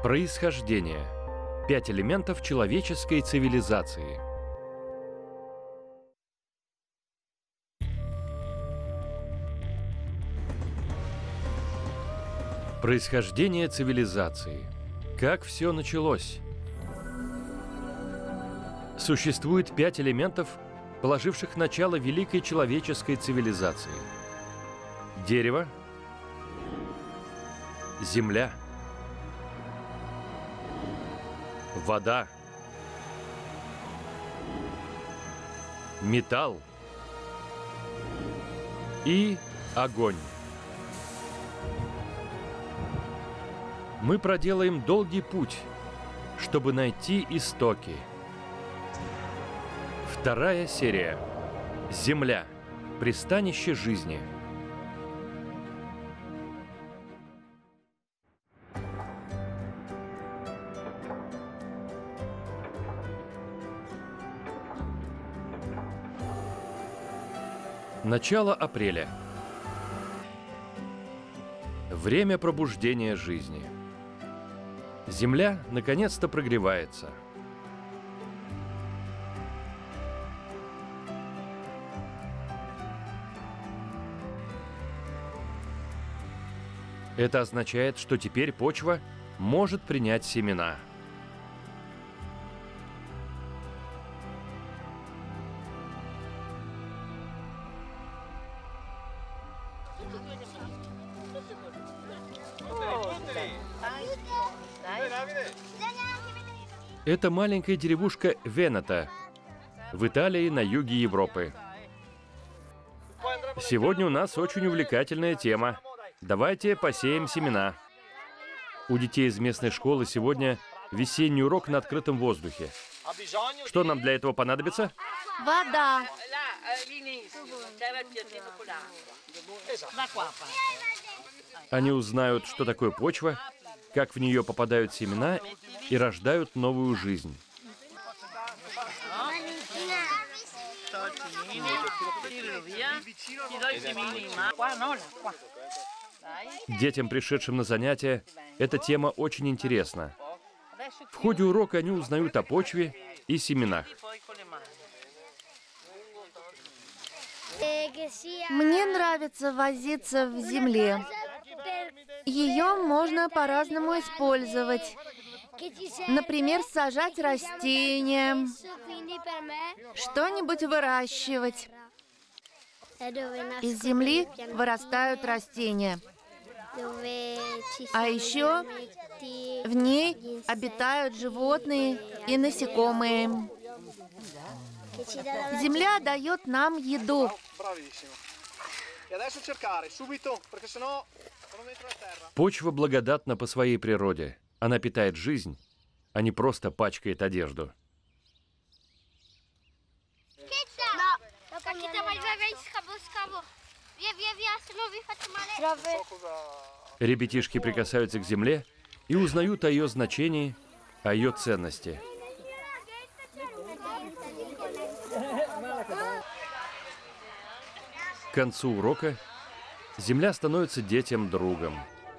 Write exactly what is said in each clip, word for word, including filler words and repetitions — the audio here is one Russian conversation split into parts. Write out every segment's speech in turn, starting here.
Происхождение. Пять элементов человеческой цивилизации. Происхождение цивилизации. Как все началось? Существует пять элементов, положивших начало великой человеческой цивилизации. Дерево, земля, вода, металл и огонь. Мы проделаем долгий путь, чтобы найти истоки. Вторая серия. Земля. Пристанище жизни. Начало апреля. Время пробуждения жизни. Земля наконец-то прогревается. Это означает, что теперь почва может принять семена. Это маленькая деревушка Венето в Италии на юге Европы. Сегодня у нас очень увлекательная тема. Давайте посеем семена. У детей из местной школы сегодня весенний урок на открытом воздухе. Что нам для этого понадобится? Вода. Они узнают, что такое почва, как в нее попадают семена и рождают новую жизнь. Детям, пришедшим на занятия, эта тема очень интересна. В ходе урока они узнают о почве и семенах. Мне нравится возиться в земле. Ее можно по-разному использовать. Например, сажать растения, что-нибудь выращивать. Из земли вырастают растения. А еще в ней обитают животные и насекомые. Земля дает нам еду. Почва благодатна по своей природе. Она питает жизнь, а не просто пачкает одежду. Ребятишки прикасаются к земле и узнают о ее значении, о ее ценности. К концу урока земля становится детям другом.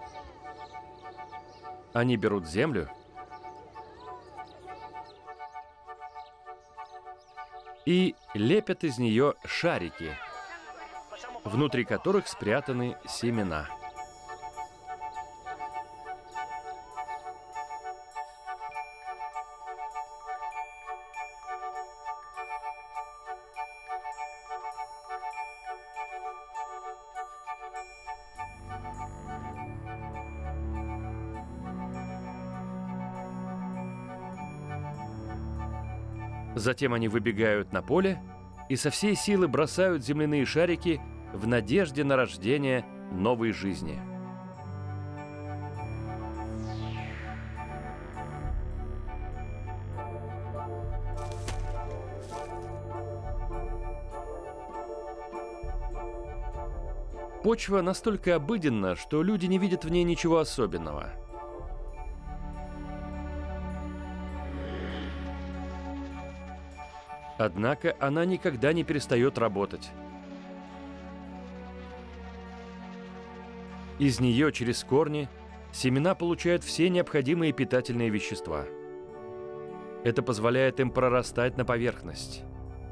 Они берут землю и лепят из нее шарики, внутри которых спрятаны семена. Затем они выбегают на поле и со всей силы бросают земляные шарики в надежде на рождение новой жизни. Почва настолько обыденна, что люди не видят в ней ничего особенного. Однако она никогда не перестает работать. Из нее через корни Семена получают все необходимые питательные вещества. Это позволяет им прорастать на поверхность.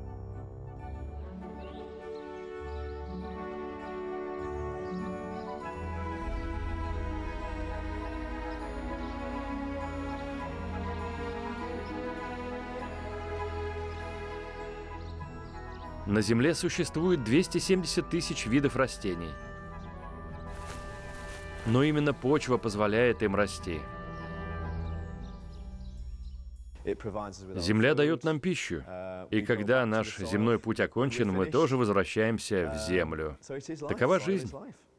На Земле существует двести семьдесят тысяч видов растений. Но именно почва позволяет им расти. Земля дает нам пищу, и когда наш земной путь окончен, мы тоже возвращаемся в землю. Такова жизнь.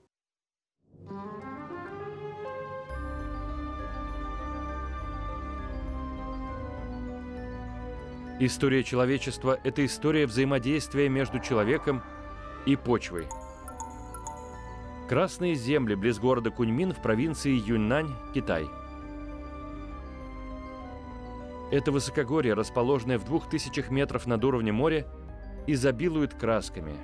История человечества — это история взаимодействия между человеком и почвой. Красные земли близ города Куньмин в провинции Юньнань, Китай. Это высокогорье, расположенное в двух тысячах метров над уровнем моря, изобилует красками.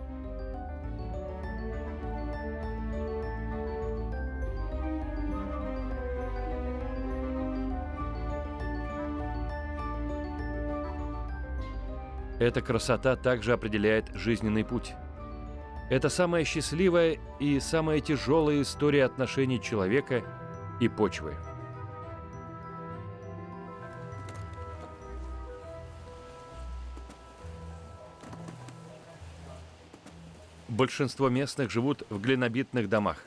Эта красота также определяет жизненный путь. Это самая счастливая и самая тяжелая история отношений человека и почвы. Большинство местных живут в глинобитных домах.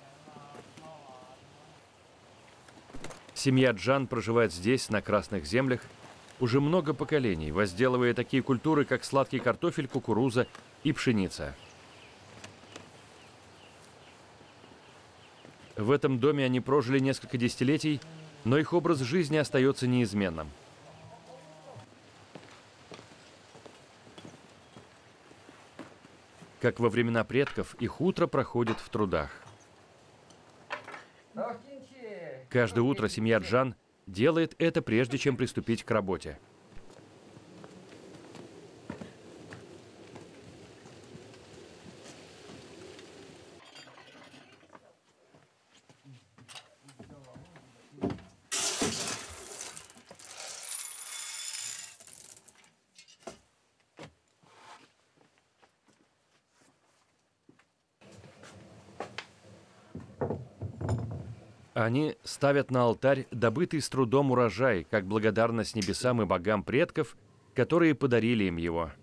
Семья Джан проживает здесь, на Красных землях, уже много поколений, возделывая такие культуры, как сладкий картофель, кукуруза и пшеница. В этом доме они прожили несколько десятилетий, но их образ жизни остается неизменным. Как во времена предков, их утро проходит в трудах. Каждое утро семья Джан делает это, прежде чем приступить к работе. Они ставят на алтарь добытый с трудом урожай, как благодарность небесам и богам предков, которые подарили им его.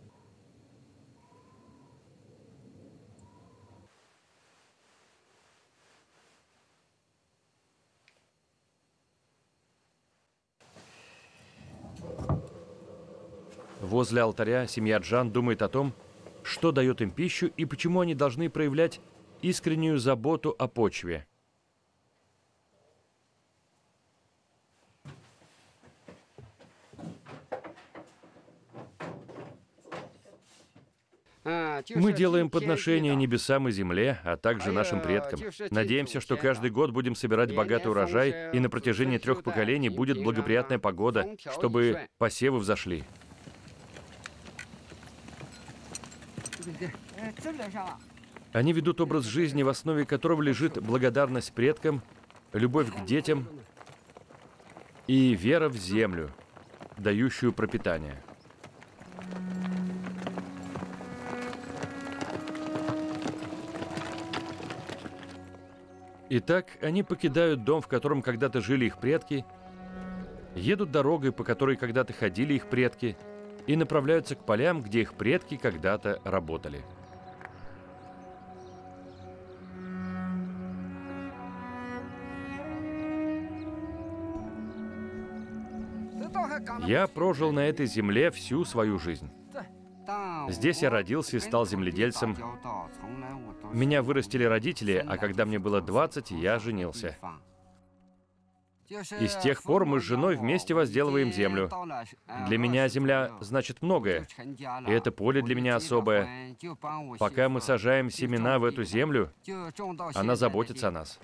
Возле алтаря семья Джан думает о том, что дает им пищу и почему они должны проявлять искреннюю заботу о почве. Мы делаем подношения небесам и земле, а также нашим предкам. Надеемся, что каждый год будем собирать богатый урожай, и на протяжении трех поколений будет благоприятная погода, чтобы посевы взошли. Они ведут образ жизни, в основе которого лежит благодарность предкам, любовь к детям и вера в землю, дающую пропитание. Итак, они покидают дом, в котором когда-то жили их предки, едут дорогой, по которой когда-то ходили их предки, и направляются к полям, где их предки когда-то работали. Я прожил на этой земле всю свою жизнь. Здесь я родился и стал земледельцем. Меня вырастили родители, а когда мне было двадцать, я женился. И с тех пор мы с женой вместе возделываем землю. Для меня земля значит многое, и это поле для меня особое. Пока мы сажаем семена в эту землю, она заботится о нас.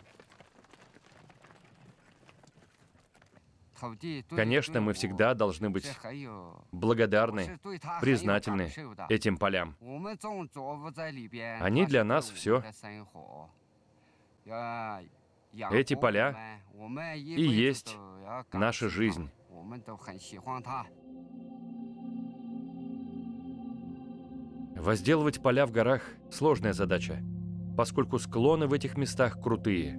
Конечно, мы всегда должны быть благодарны, признательны этим полям. Они для нас все. Эти поля и есть наша жизнь. Возделывать поля в горах – сложная задача, поскольку склоны в этих местах крутые.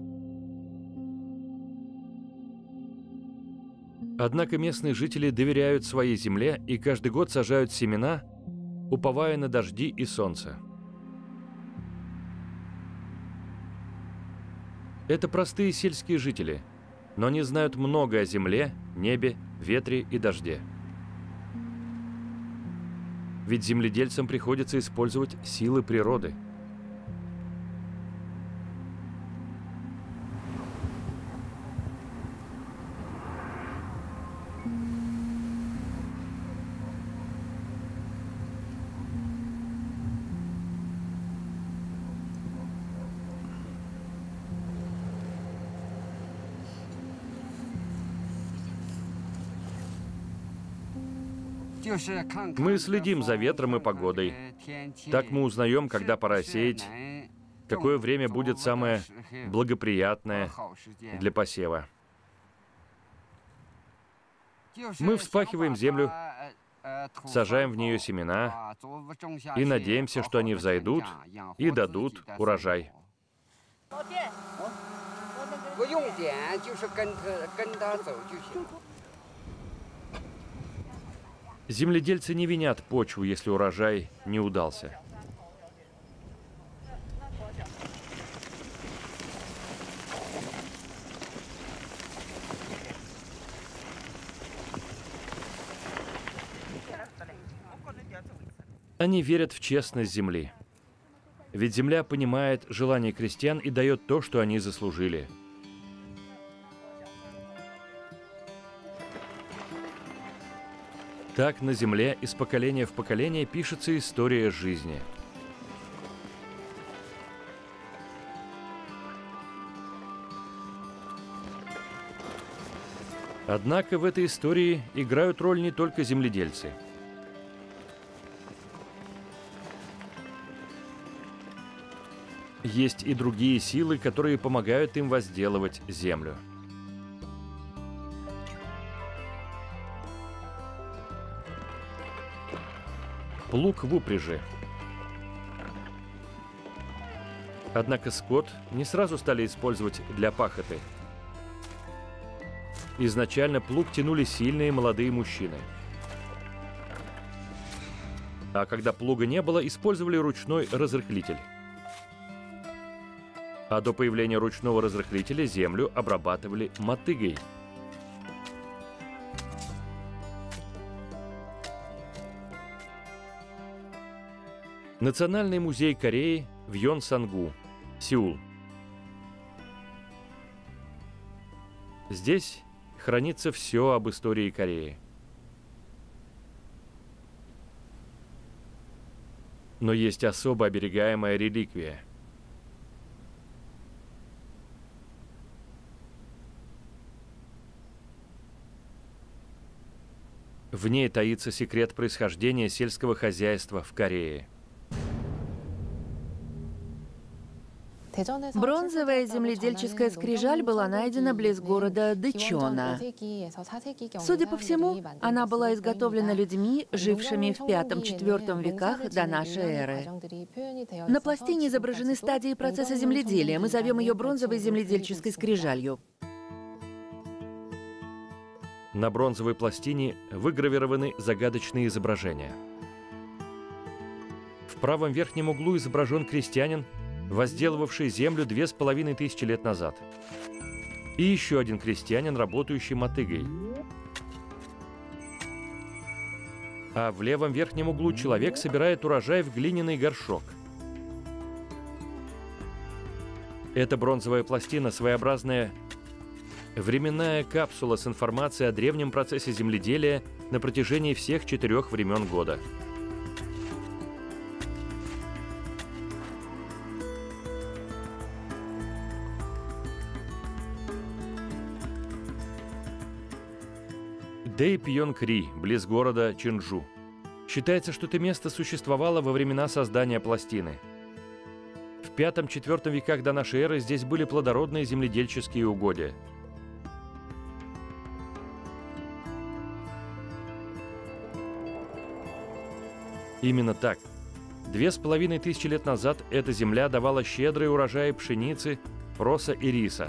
Однако местные жители доверяют своей земле и каждый год сажают семена, уповая на дожди и солнце. Это простые сельские жители, но они знают много о земле, небе, ветре и дожде. Ведь земледельцам приходится использовать силы природы. Мы следим за ветром и погодой. Так мы узнаем, когда пора сеять, какое время будет самое благоприятное для посева. Мы вспахиваем землю, сажаем в нее семена и надеемся, что они взойдут и дадут урожай. Земледельцы не винят почву, если урожай не удался. Они верят в честность земли. Ведь земля понимает желание крестьян и дает то, что они заслужили. Так на земле из поколения в поколение пишется история жизни. Однако в этой истории играют роль не только земледельцы. Есть и другие силы, которые помогают им возделывать землю. Плуг в упряжи. Однако скот не сразу стали использовать для пахоты. Изначально плуг тянули сильные молодые мужчины. А когда плуга не было, использовали ручной разрыхлитель. А до появления ручного разрыхлителя землю обрабатывали мотыгой. Национальный музей Кореи в Йонсангу, Сеул. Здесь хранится все об истории Кореи. Но есть особо оберегаемая реликвия. В ней таится секрет происхождения сельского хозяйства в Корее. Бронзовая земледельческая скрижаль была найдена близ города Дэчона. Судя по всему, она была изготовлена людьми, жившими в пятом-четвёртом веках до нашей эры. На пластине изображены стадии процесса земледелия. Мы зовем ее бронзовой земледельческой скрижалью. На бронзовой пластине выгравированы загадочные изображения. В правом верхнем углу изображен крестьянин, возделывавший землю две с половиной тысячи лет назад. И еще один крестьянин, работающий мотыгой. А в левом верхнем углу человек собирает урожай в глиняный горшок. Эта бронзовая пластина – своеобразная временная капсула с информацией о древнем процессе земледелия на протяжении всех четырех времен года. Дэйпьонг-ри, близ города Чинджу. Считается, что это место существовало во времена создания пластины. В пятом-четвёртом веках до нашей эры здесь были плодородные земледельческие угодья. Именно так. Две с половиной тысячи лет назад эта земля давала щедрые урожаи пшеницы, проса и риса.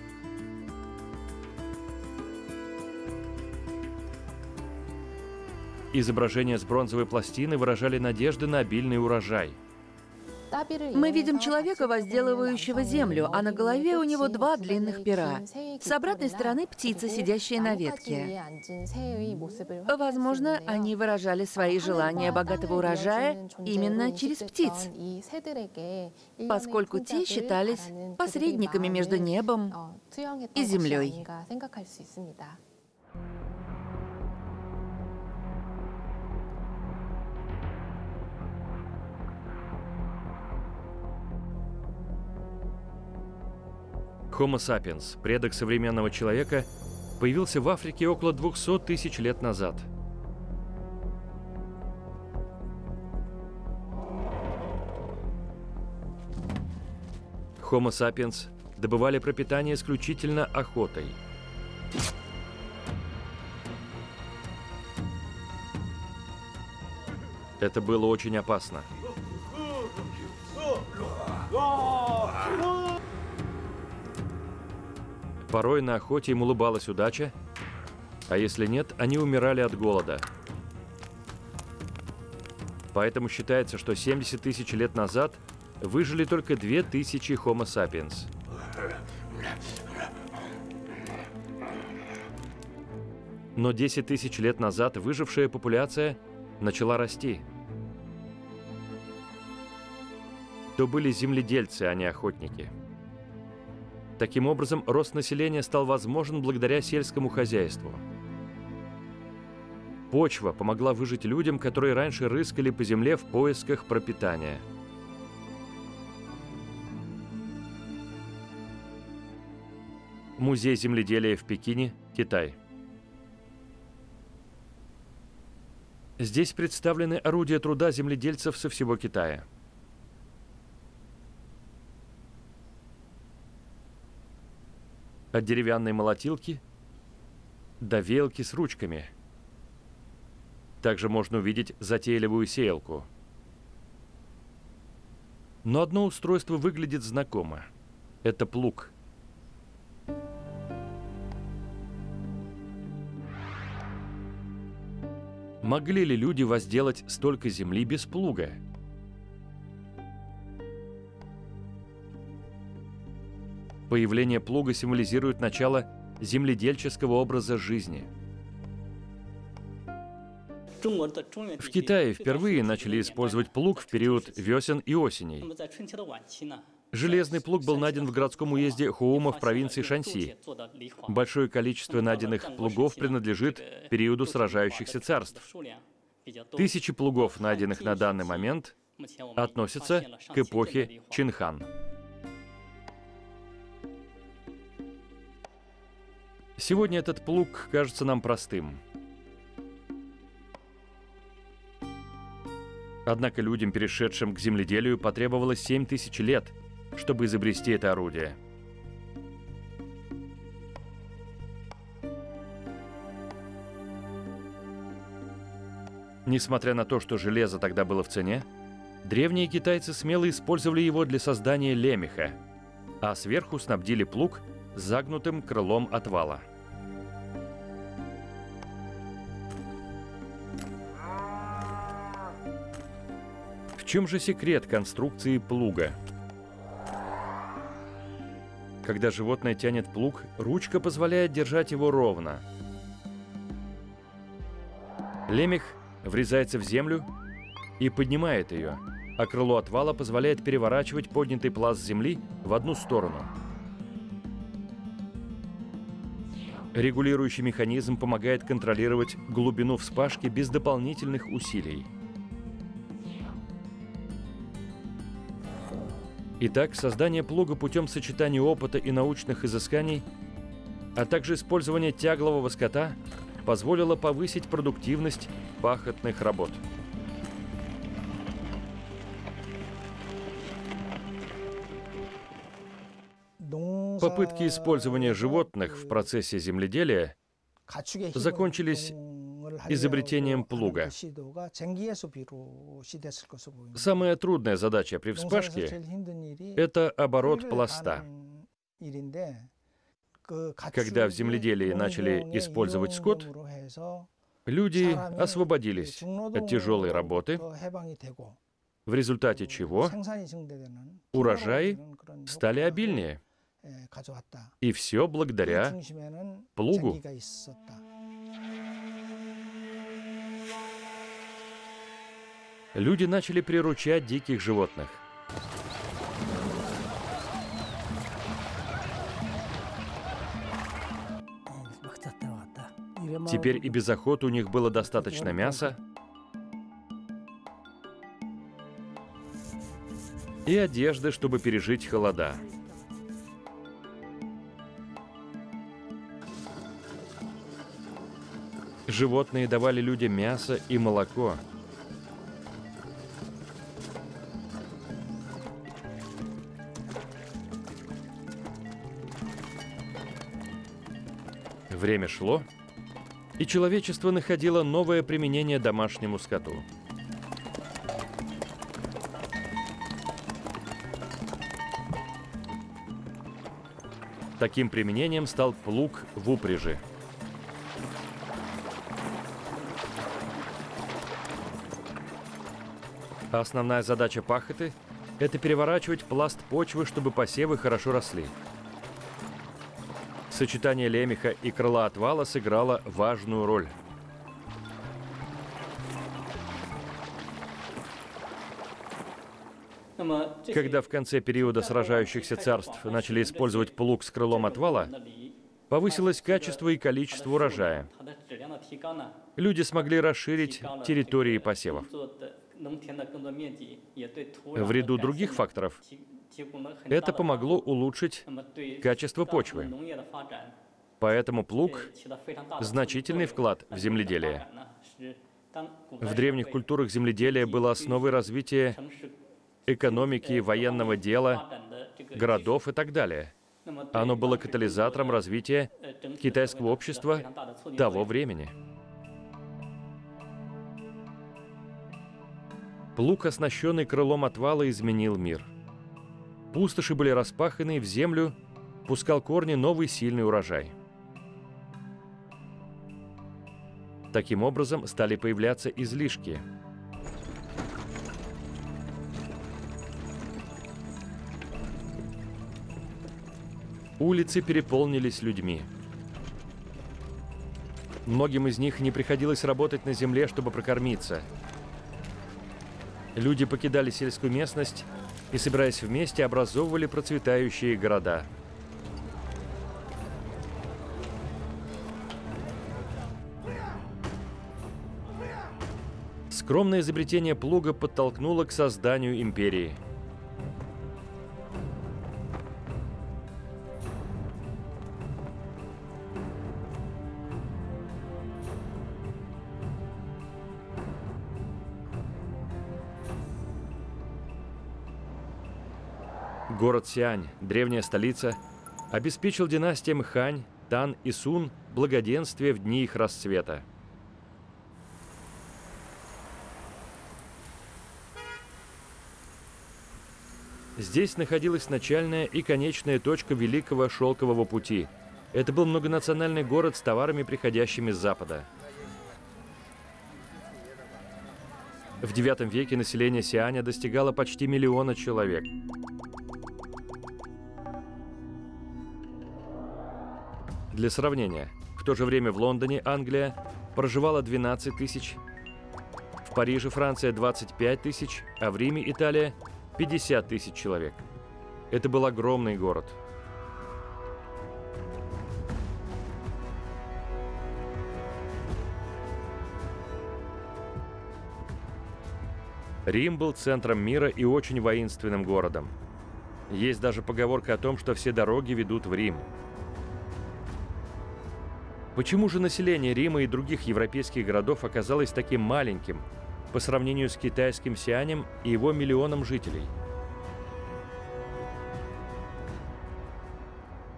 Изображения с бронзовой пластины выражали надежды на обильный урожай. Мы видим человека, возделывающего землю, а на голове у него два длинных пера. С обратной стороны птица, сидящая на ветке. Возможно, они выражали свои желания богатого урожая именно через птиц, поскольку те считались посредниками между небом и землей. Homo sapiens, предок современного человека, появился в Африке около двухсот тысяч лет назад. Homo sapiens добывали пропитание исключительно охотой. Это было очень опасно. Порой на охоте им улыбалась удача, а если нет, они умирали от голода. Поэтому считается, что семьдесят тысяч лет назад выжили только две тысячи Homo sapiens. Но десять тысяч лет назад выжившая популяция начала расти. То были земледельцы, а не охотники. Таким образом, рост населения стал возможен благодаря сельскому хозяйству. Почва помогла выжить людям, которые раньше рыскали по земле в поисках пропитания. Музей земледелия в Пекине, Китай. Здесь представлены орудия труда земледельцев со всего Китая. От деревянной молотилки до веялки с ручками. Также можно увидеть затейливую сеялку. Но одно устройство выглядит знакомо. Это плуг. Могли ли люди возделать столько земли без плуга? Появление плуга символизирует начало земледельческого образа жизни. В Китае впервые начали использовать плуг в период весен и осеней. Железный плуг был найден в городском уезде Хуума в провинции Шаньси. Большое количество найденных плугов принадлежит периоду сражающихся царств. Тысячи плугов, найденных на данный момент, относятся к эпохе Чинхан. Сегодня этот плуг кажется нам простым. Однако людям, перешедшим к земледелию, потребовалось семь тысяч лет, чтобы изобрести это орудие. Несмотря на то, что железо тогда было в цене, древние китайцы смело использовали его для создания лемеха, а сверху снабдили плуг загнутым крылом от вала. В чем же секрет конструкции плуга? Когда животное тянет плуг, ручка позволяет держать его ровно. Лемех врезается в землю и поднимает ее, а крыло от вала позволяет переворачивать поднятый пласт земли в одну сторону. Регулирующий механизм помогает контролировать глубину вспашки без дополнительных усилий. Итак, создание плуга путем сочетания опыта и научных изысканий, а также использования тяглового скота, позволило повысить продуктивность пахотных работ. Попытки использования животных в процессе земледелия закончились изобретением плуга. Самая трудная задача при вспашке – это оборот пласта. Когда в земледелии начали использовать скот, люди освободились от тяжелой работы, в результате чего урожаи стали обильнее. И все благодаря плугу. Люди начали приручать диких животных. Теперь и без охоты у них было достаточно мяса и одежды, чтобы пережить холода. Животные давали людям мясо и молоко. Время шло, и человечество находило новое применение домашнему скоту. Таким применением стал плуг в упряжи. Основная задача пахоты – это переворачивать пласт почвы, чтобы посевы хорошо росли. Сочетание лемеха и крыла от вала сыграло важную роль. Когда в конце периода сражающихся царств начали использовать плуг с крылом от вала, повысилось качество и количество урожая. Люди смогли расширить территории посевов. В ряду других факторов это помогло улучшить качество почвы. Поэтому плуг – значительный вклад в земледелие. В древних культурах земледелие было основой развития экономики, военного дела, городов и так далее. Оно было катализатором развития китайского общества того времени. Плуг, оснащенный крылом от вала, изменил мир. Пустоши были распаханы, и в землю пускал корни новый сильный урожай. Таким образом, стали появляться излишки. Улицы переполнились людьми. Многим из них не приходилось работать на земле, чтобы прокормиться. Люди покидали сельскую местность и, собираясь вместе, образовывали процветающие города. Скромное изобретение плуга подтолкнуло к созданию империи. Город Сиань, древняя столица, обеспечил династиям Хань, Тан и Сун благоденствие в дни их расцвета. Здесь находилась начальная и конечная точка Великого Шелкового пути. Это был многонациональный город с товарами, приходящими с Запада. В девятом веке население Сианя достигало почти миллиона человек. Для сравнения, в то же время в Лондоне, Англия, проживало двенадцать тысяч, в Париже, Франция, двадцать пять тысяч, а в Риме, Италия, пятьдесят тысяч человек. Это был огромный город. Рим был центром мира и очень воинственным городом. Есть даже поговорка о том, что все дороги ведут в Рим. Почему же население Рима и других европейских городов оказалось таким маленьким по сравнению с китайским Сианем и его миллионом жителей?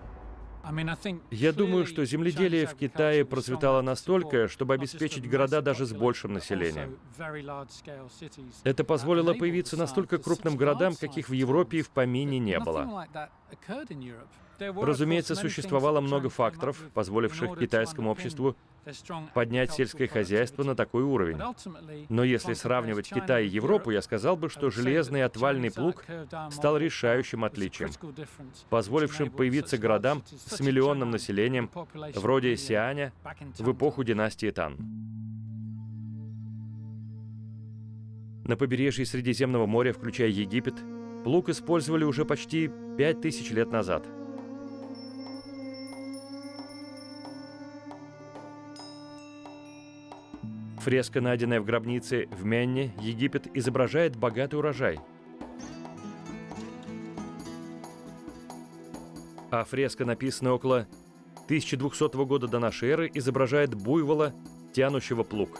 Я думаю, что земледелие в Китае процветало настолько, чтобы обеспечить города даже с большим населением. Это позволило появиться настолько крупным городам, каких в Европе и в помине не было. Разумеется, существовало много факторов, позволивших китайскому обществу поднять сельское хозяйство на такой уровень. Но если сравнивать Китай и Европу, я сказал бы, что железный отвальный плуг стал решающим отличием, позволившим появиться городам с миллионным населением, вроде Сианя, в эпоху династии Тан. На побережье Средиземного моря, включая Египет, плуг использовали уже почти пять тысяч лет назад. Фреска, найденная в гробнице в Менне, Египет, изображает богатый урожай. А фреска, написанная около тысяча двухсотого года до нашей эры, изображает буйвола, тянущего плуг.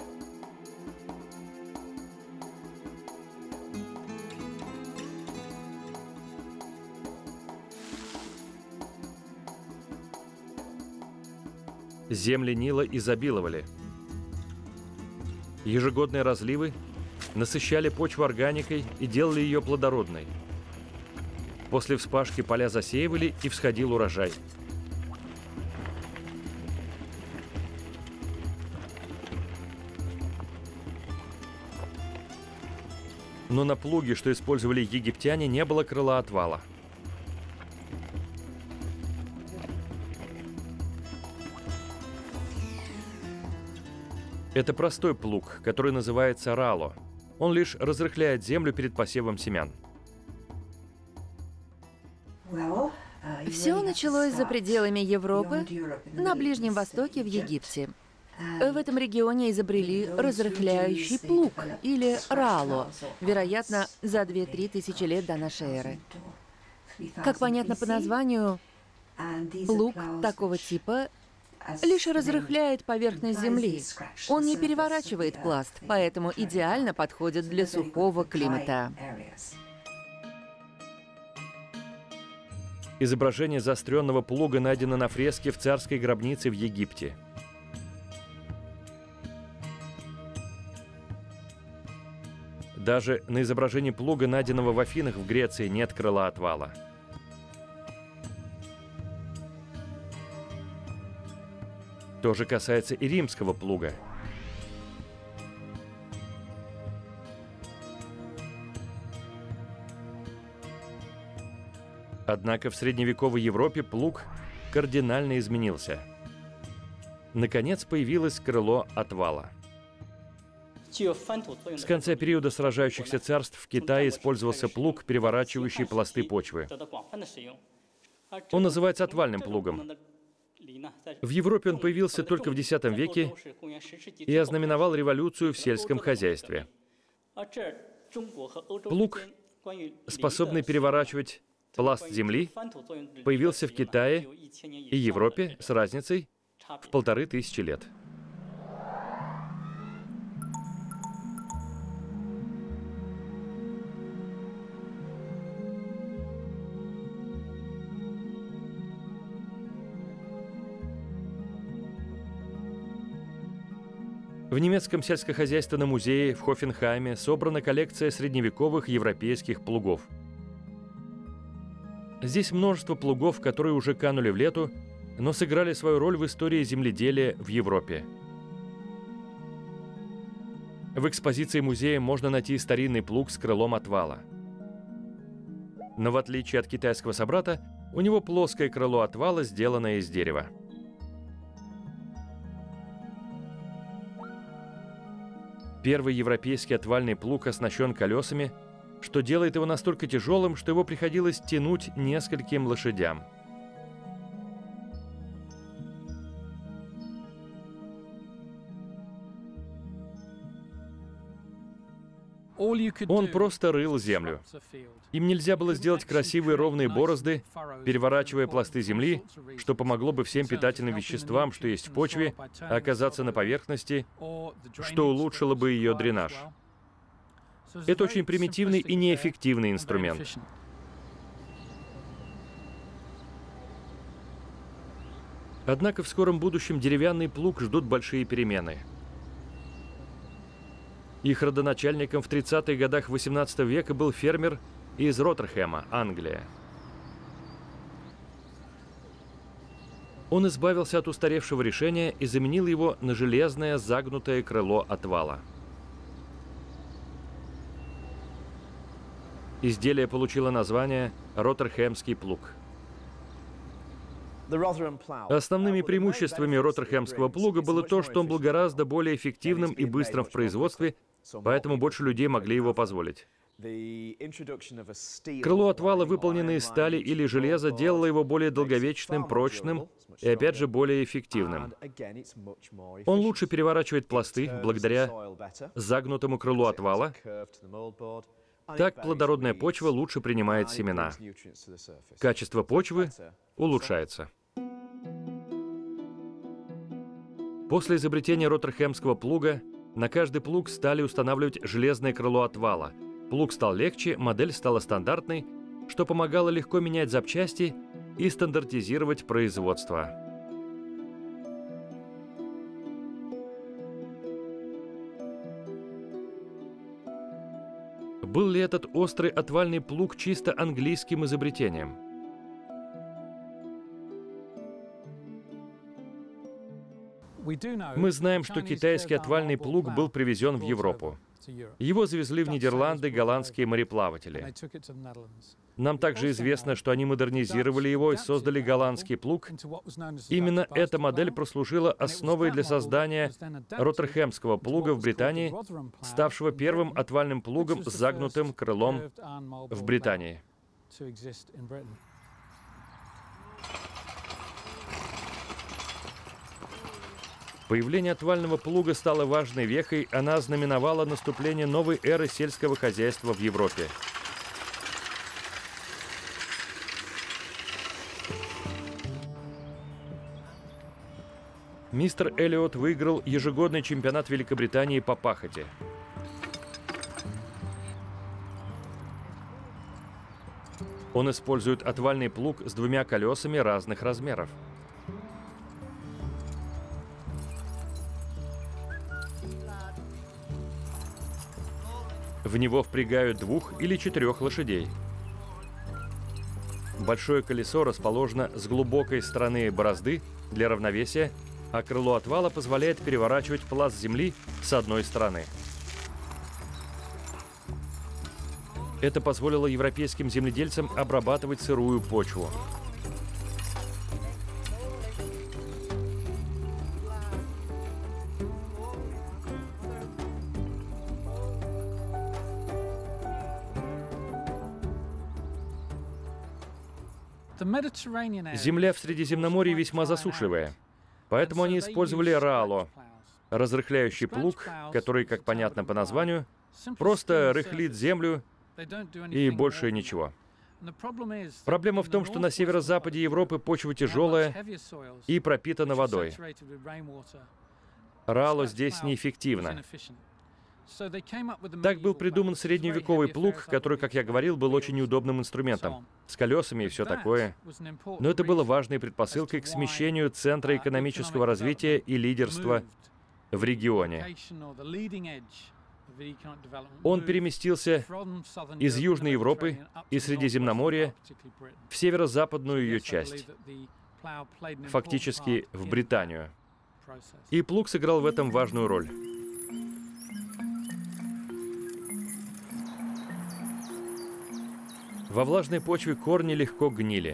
Земли Нила изобиловали. Ежегодные разливы насыщали почву органикой и делали ее плодородной. После вспашки поля засеивали, и всходил урожай. Но на плуге, что использовали египтяне, не было крыла отвала. Это простой плуг, который называется рало. Он лишь разрыхляет землю перед посевом семян. Все началось за пределами Европы, на Ближнем Востоке, в Египте. В этом регионе изобрели разрыхляющий плуг, или рало, вероятно, за две-три тысячи лет до нашей эры. Как понятно по названию, плуг такого типа лишь разрыхляет поверхность земли. Он не переворачивает пласт, поэтому идеально подходит для сухого климата. Изображение заостренного плуга найдено на фреске в царской гробнице в Египте. Даже на изображении плуга, найденного в Афинах в Греции, нет крыла отвала. То же касается и римского плуга. Однако в средневековой Европе плуг кардинально изменился. Наконец появилось крыло отвала. С конца периода сражающихся царств в Китае использовался плуг, переворачивающий пласты почвы. Он называется отвальным плугом. В Европе он появился только в десятом веке и ознаменовал революцию в сельском хозяйстве. Плуг, способный переворачивать пласт земли, появился в Китае и Европе с разницей в полторы тысячи лет. В немецком сельскохозяйственном музее в Хофенхайме собрана коллекция средневековых европейских плугов. Здесь множество плугов, которые уже канули в лету, но сыграли свою роль в истории земледелия в Европе. В экспозиции музея можно найти старинный плуг с крылом отвала. Но в отличие от китайского собрата, у него плоское крыло отвала, сделанное из дерева. Первый европейский отвальный плуг оснащен колесами, что делает его настолько тяжелым, что его приходилось тянуть нескольким лошадям. Он просто рыл землю. Им нельзя было сделать красивые ровные борозды, переворачивая пласты земли, что помогло бы всем питательным веществам, что есть в почве, оказаться на поверхности, что улучшило бы ее дренаж. Это очень примитивный и неэффективный инструмент. Однако в скором будущем деревянный плуг ждут большие перемены. Их родоначальником в тридцатых годах восемнадцатого века был фермер из Роттерхэма, Англия. Он избавился от устаревшего решения и заменил его на железное загнутое крыло от вала. Изделие получило название «Роттерхэмский плуг». Основными преимуществами роттерхэмского плуга было то, что он был гораздо более эффективным и быстрым в производстве, поэтому больше людей могли его позволить. Крыло от вала, выполненное из стали или железа, делало его более долговечным, прочным и, опять же, более эффективным. Он лучше переворачивает пласты благодаря загнутому крылу от вала. Так плодородная почва лучше принимает семена. Качество почвы улучшается. После изобретения роттерхэмского плуга на каждый плуг стали устанавливать железное крыло от вала. Плуг стал легче, модель стала стандартной, что помогало легко менять запчасти и стандартизировать производство. Был ли этот острый отвальный плуг чисто английским изобретением? Мы знаем, что китайский отвальный плуг был привезен в Европу. Его завезли в Нидерланды голландские мореплаватели. Нам также известно, что они модернизировали его и создали голландский плуг. Именно эта модель прослужила основой для создания роттерхэмского плуга в Британии, ставшего первым отвальным плугом с загнутым крылом в Британии. Появление отвального плуга стало важной вехой, она ознаменовала наступление новой эры сельского хозяйства в Европе. Мистер Эллиот выиграл ежегодный чемпионат Великобритании по пахоте. Он использует отвальный плуг с двумя колесами разных размеров. В него впрягают двух или четырех лошадей. Большое колесо расположено с глубокой стороны борозды для равновесия, а крыло отвала позволяет переворачивать пласт земли с одной стороны. Это позволило европейским земледельцам обрабатывать сырую почву. Земля в Средиземноморье весьма засушливая, поэтому они использовали раало, разрыхляющий плуг, который, как понятно по названию, просто рыхлит землю и больше ничего. Проблема в том, что на северо-западе Европы почва тяжелая и пропитана водой. Раало здесь неэффективно. Так был придуман средневековый плуг, который, как я говорил, был очень неудобным инструментом, с колесами и все такое. Но это было важной предпосылкой к смещению центра экономического развития и лидерства в регионе. Он переместился из Южной Европы и Средиземноморья в северо-западную ее часть, фактически в Британию. И плуг сыграл в этом важную роль. Во влажной почве корни легко гнили.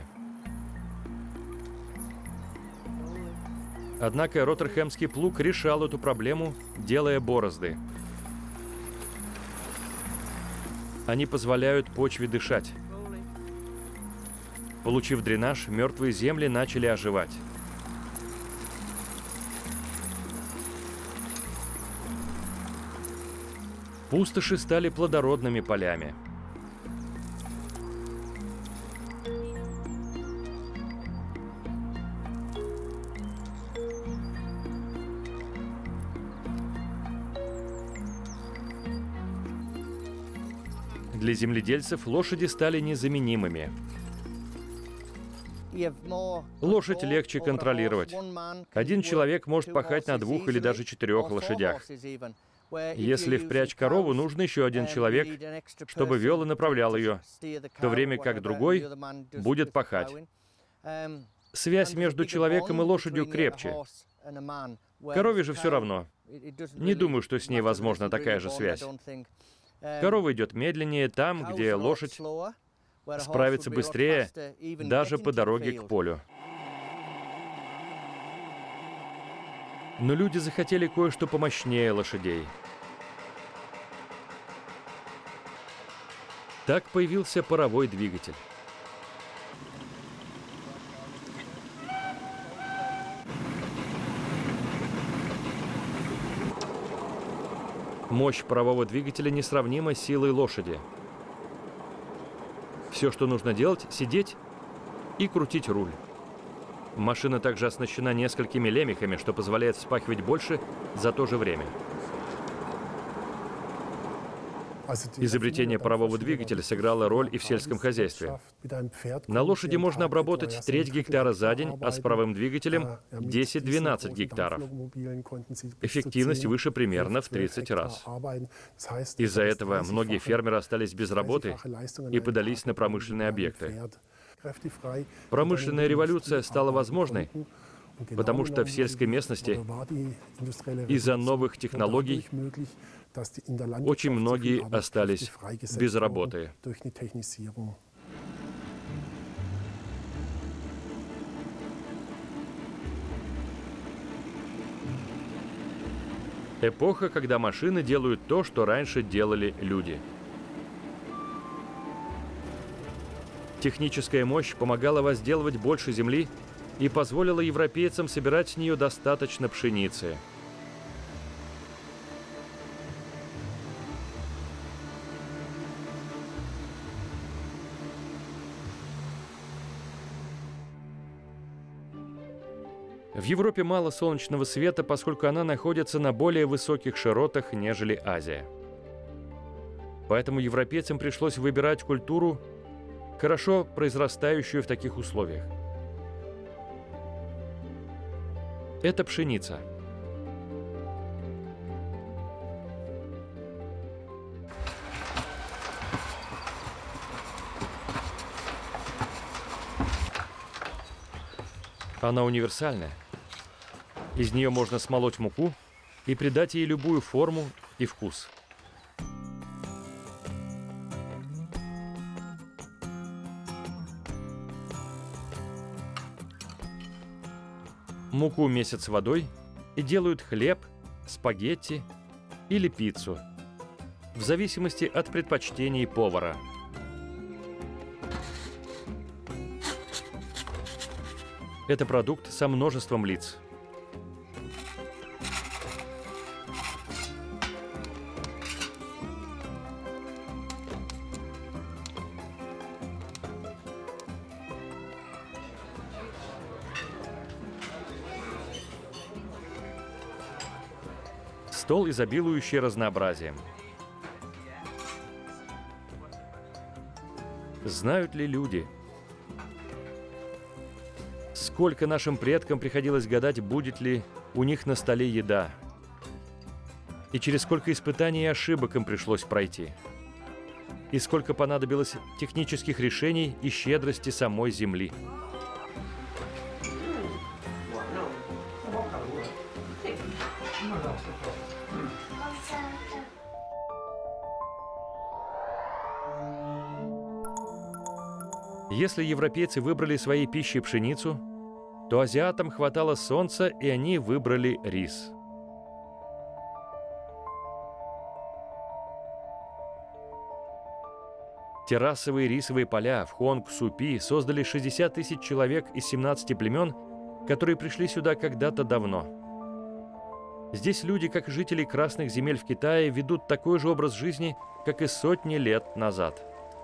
Однако роттерхэмский плуг решал эту проблему, делая борозды. Они позволяют почве дышать. Получив дренаж, мертвые земли начали оживать. Пустоши стали плодородными полями. Для земледельцев лошади стали незаменимыми. Лошадь легче контролировать. Один человек может пахать на двух или даже четырех лошадях. Если впрячь корову, нужен еще один человек, чтобы вел и направлял ее, в то время как другой будет пахать. Связь между человеком и лошадью крепче. Корове же все равно. Не думаю, что с ней возможна такая же связь. Корова идет медленнее там, где лошадь справится быстрее, даже по дороге к полю. Но люди захотели кое-что помощнее лошадей. Так появился паровой двигатель. Мощь парового двигателя несравнима с силой лошади. Все, что нужно делать, сидеть и крутить руль. Машина также оснащена несколькими лемехами, что позволяет вспахивать больше за то же время. Изобретение парового двигателя сыграло роль и в сельском хозяйстве. На лошади можно обработать треть гектара за день, а с паровым двигателем десять-двенадцать гектаров. Эффективность выше примерно в тридцать раз. Из-за этого многие фермеры остались без работы и подались на промышленные объекты. Промышленная революция стала возможной, потому что в сельской местности из-за новых технологий очень многие остались без работы. Эпоха, когда машины делают то, что раньше делали люди. Техническая мощь помогала возделывать больше земли и позволила европейцам собирать с нее достаточно пшеницы. В Европе мало солнечного света, поскольку она находится на более высоких широтах, нежели Азия. Поэтому европейцам пришлось выбирать культуру, хорошо произрастающую в таких условиях. Это пшеница. Она универсальная. Из нее можно смолоть муку и придать ей любую форму и вкус. Муку месят с водой и делают хлеб, спагетти или пиццу, в зависимости от предпочтений повара. Это продукт со множеством лиц. Стол, изобилующий разнообразием. Знают ли люди, сколько нашим предкам приходилось гадать, будет ли у них на столе еда? И через сколько испытаний и ошибок им пришлось пройти? И сколько понадобилось технических решений и щедрости самой земли? Если европейцы выбрали своей пищей пшеницу, то азиатам хватало солнца, и они выбрали рис. Террасовые рисовые поля в Хуанг-Супи создали шестьдесят тысяч человек из семнадцати племен, которые пришли сюда когда-то давно. Здесь люди, как жители красных земель в Китае, ведут такой же образ жизни, как и сотни лет назад.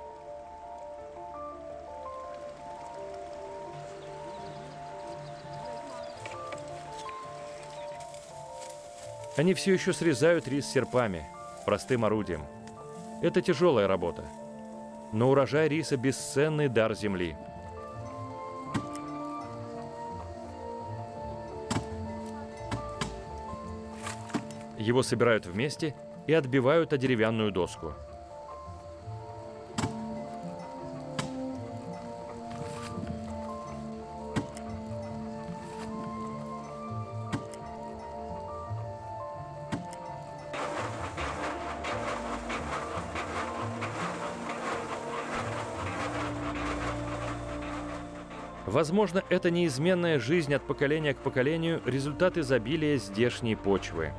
Они все еще срезают рис серпами, простым орудием. Это тяжелая работа. Но урожай риса – бесценный дар земли. Его собирают вместе и отбивают о деревянную доску. Возможно, это неизменная жизнь от поколения к поколению, результат изобилия здешней почвы.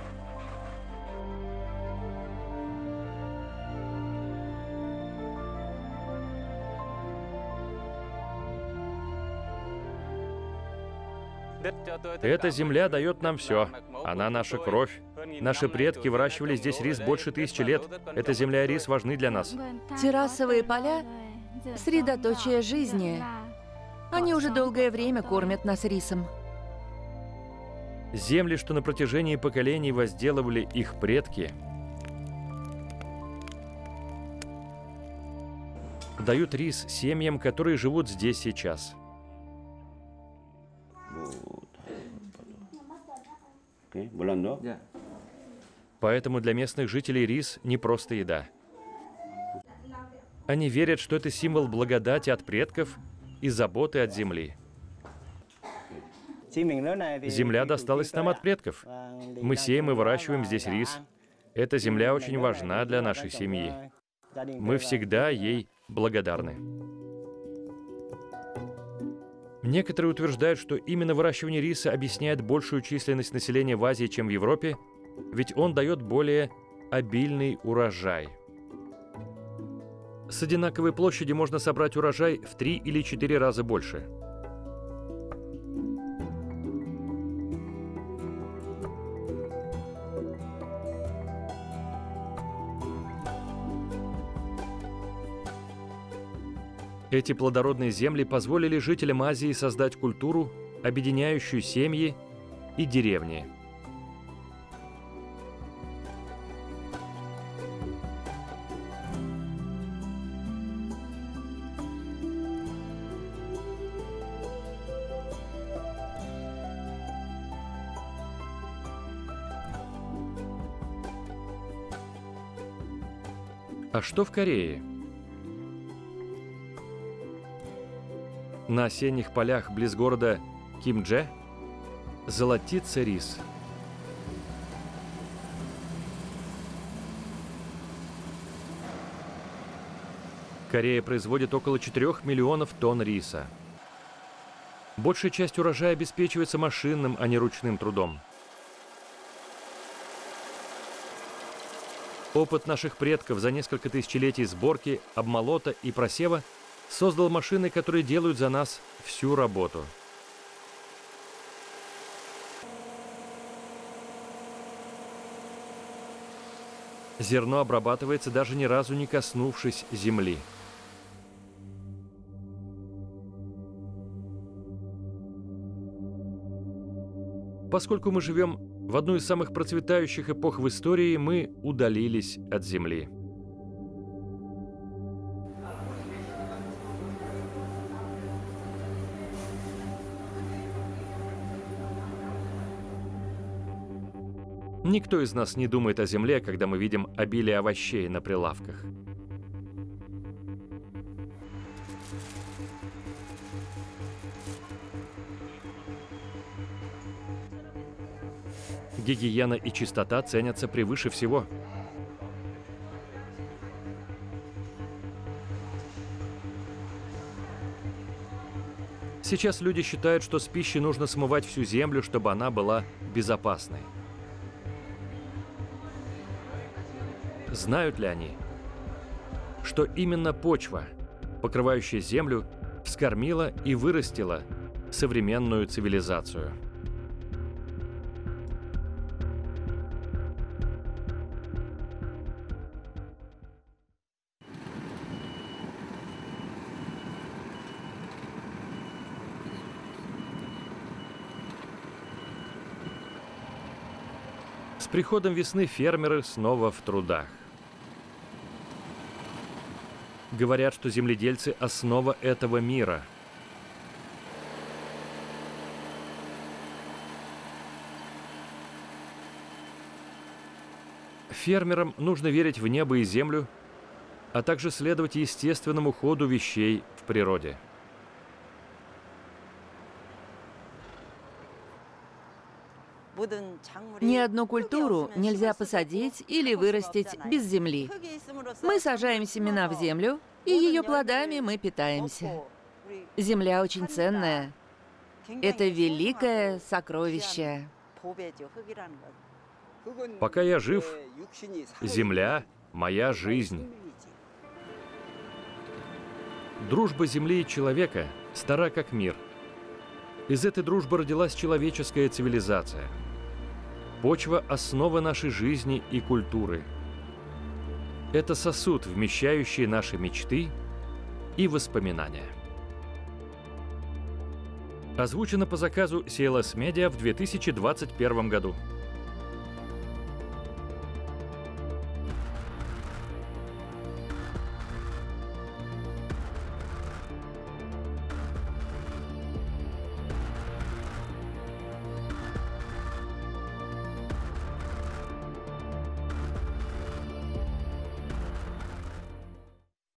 Эта земля дает нам все. Она наша кровь. Наши предки выращивали здесь рис больше тысячи лет. Эта земля и рис важны для нас. Террасовые поля — средоточие жизни. Они уже долгое время кормят нас рисом. Земли, что на протяжении поколений возделывали их предки, дают рис семьям, которые живут здесь сейчас. Поэтому для местных жителей рис не просто еда. Они верят, что это символ благодати от предков и заботы от земли. Земля досталась нам от предков. Мы сеем и выращиваем здесь рис. Эта земля очень важна для нашей семьи. Мы всегда ей благодарны. Некоторые утверждают, что именно выращивание риса объясняет большую численность населения в Азии, чем в Европе, ведь он дает более обильный урожай. С одинаковой площади можно собрать урожай в три или четыре раза больше. Эти плодородные земли позволили жителям Азии создать культуру, объединяющую семьи и деревни. А что в Корее? На осенних полях близ города Кимдже золотится рис. Корея производит около четырёх миллионов тонн риса. Большая часть урожая обеспечивается машинным, а не ручным трудом. Опыт наших предков за несколько тысячелетий сборки, обмолота и просева создал машины, которые делают за нас всю работу. Зерно обрабатывается, даже ни разу не коснувшись земли. Поскольку мы живем в одну из самых процветающих эпох в истории, мы удалились от земли. Никто из нас не думает о земле, когда мы видим обилие овощей на прилавках. Гигиена и чистота ценятся превыше всего. Сейчас люди считают, что с пищей нужно смывать всю землю, чтобы она была безопасной. Знают ли они, что именно почва, покрывающая землю, вскормила и вырастила современную цивилизацию? С приходом весны фермеры снова в трудах. Говорят, что земледельцы – основа этого мира. Фермерам нужно верить в небо и землю, а также следовать естественному ходу вещей в природе. Ни одну культуру нельзя посадить или вырастить без земли. Мы сажаем семена в землю, и ее плодами мы питаемся. Земля очень ценная. Это великое сокровище. Пока я жив, земля — моя жизнь. Дружба земли и человека стара как мир. Из этой дружбы родилась человеческая цивилизация. Почва — основа нашей жизни и культуры. Это сосуд, вмещающий наши мечты и воспоминания. Озвучено по заказу си эл эс Media в две тысячи двадцать первом году.